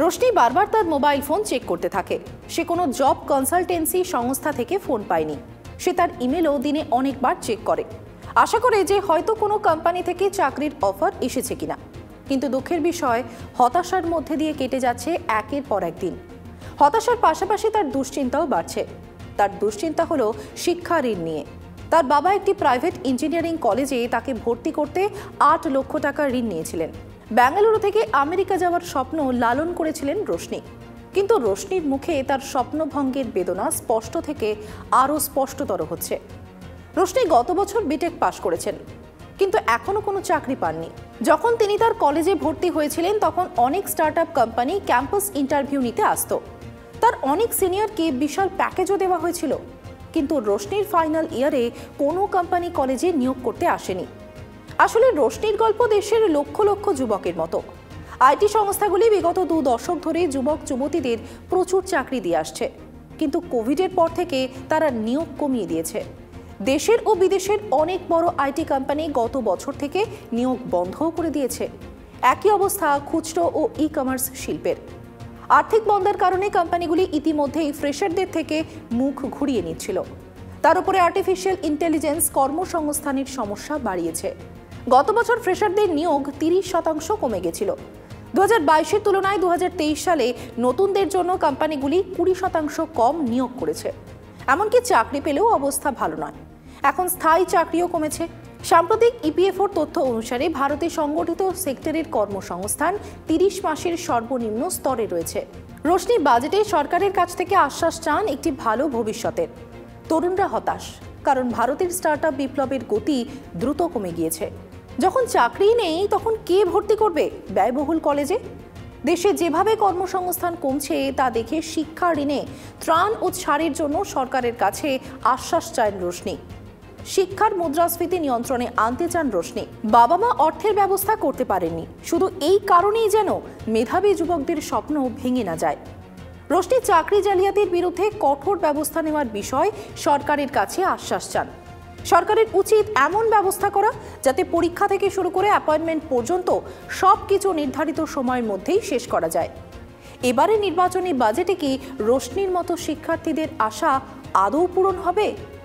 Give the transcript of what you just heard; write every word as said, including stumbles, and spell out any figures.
রোশনি বারবার তার mobile phone check করতে থাকে। সে কোনো জব কনসালটেন্সি সংস্থা থেকে ফোন পায়নি। সে তার ইমেলও দিনে অনেকবার চেক করে, আশা করে যে হয়তো কোনো কোম্পানি থেকে চাকরির অফার এসেছে কিনা। কিন্তু দুঃখের বিষয়, হতাশার মধ্যে দিয়ে কেটে যাচ্ছে একের পর এক দিন। হতাশার পাশাপাশি তার দুশ্চিন্তাও বাড়ছে। তার দুশ্চিন্তা হলো শিক্ষা ঋণ নিয়ে। তার বাবা একটি প্রাইভেট ইঞ্জিনিয়ারিং কলেজে তাকে ভর্তি করতে আট লক্ষ টাকা ঋণ নিয়েছিলেন। বেঙ্গালুরু থেকে আমেরিকা যাওয়ার স্বপ্ন লালন করেছিলেন রোশনি। কিন্তু রোশনির মুখে তার স্বপ্নভঙ্গের বেদনা স্পষ্ট থেকে আরও স্পষ্টতর হচ্ছে। রোশনি গত বছর বিটেক পাশ করেছেন, কিন্তু এখনও কোনো চাকরি পাননি। যখন তিনি তার কলেজে ভর্তি হয়েছিলেন তখন অনেক স্টার্টআপ কোম্পানি ক্যাম্পাস ইন্টারভিউ নিতে আসতো। তার অনেক সিনিয়রকে বিশাল প্যাকেজও দেওয়া হয়েছিল, কিন্তু রোশনির ফাইনাল ইয়ারে কোনো কোম্পানি কলেজে নিয়োগ করতে আসেনি। আসলে রোশনির গল্প দেশের লক্ষ লক্ষ যুবকের মতো। আইটি সংস্থাগুলি বিগত দু দশক ধরে যুবক যুবতীদের প্রচুর চাকরি দিয়ে আসছে, কিন্তু কোভিডের পর থেকে তারা নিয়োগ কমিয়ে দিয়েছে। দেশের ও বিদেশের অনেক বড় আইটি কোম্পানি গত বছর থেকে নিয়োগ বন্ধও করে দিয়েছে। একই অবস্থা খুচরো ও ই কমার্স শিল্পের। আর্থিক মন্দার কারণে কোম্পানিগুলি ইতিমধ্যেই ফ্রেশারদের থেকে মুখ ঘুরিয়ে নিচ্ছিল। তার উপরে আর্টিফিশিয়াল ইন্টেলিজেন্স কর্মসংস্থানের সমস্যা বাড়িয়েছে। গত বছর ফ্রেশারদের নিয়োগ তিরিশ শতাংশ কমে গেছিল। দু হাজার বাইশের তুলনায় দু হাজার তেইশ সালে নতুনদের জন্য কোম্পানিগুলি কুড়ি শতাংশ কম নিয়োগ করেছে। এমনকি চাকরি পেলেও অবস্থা ভালো নয়। এখন স্থায়ী চাকরিও কমেছে। সাম্প্রতিক ইপিএফওর তথ্য অনুসারে ভারতে সংগঠিত সেক্টরের কর্মসংস্থান তিরিশ মাসের সর্বনিম্ন স্তরে রয়েছে। রোশনি বাজেটে সরকারের কাছ থেকে আশ্বাস চান একটি ভালো ভবিষ্যতের। তরুণরা হতাশ, কারণ ভারতের স্টার্টআপ বিপ্লবের গতি দ্রুত কমে গিয়েছে। যখন চাকরি নেই তখন কে ভর্তি করবে ব্যয়বহুল কলেজে? দেশে যেভাবে কর্মসংস্থান কমছে তা দেখে শিক্ষা ঋণে ত্রাণ ও ছাড়ের জন্য সরকারের কাছে আশ্বাস চান রোশনি। শিক্ষার মুদ্রাস্ফীতি নিয়ন্ত্রণে আনতে চান রোশনি। বাবা মা অর্থের ব্যবস্থা করতে পারেননি, শুধু এই কারণেই যেন মেধাবী যুবকদের স্বপ্ন ভেঙে না যায়। রোশনি চাকরি জালিয়াতির বিরুদ্ধে কঠোর ব্যবস্থা নেওয়ার বিষয় সরকারের কাছে আশ্বাস চান। সরকারের উচিত এমন ব্যবস্থা করা যাতে পরীক্ষা থেকে শুরু করে অ্যাপয়েন্টমেন্ট পর্যন্ত সব কিছু নির্ধারিত সময়ের মধ্যেই শেষ করা যায়। এবারে নির্বাচনী বাজেটে কি রোশনির মতো শিক্ষার্থীদের আশা আদৌ পূরণ হবে?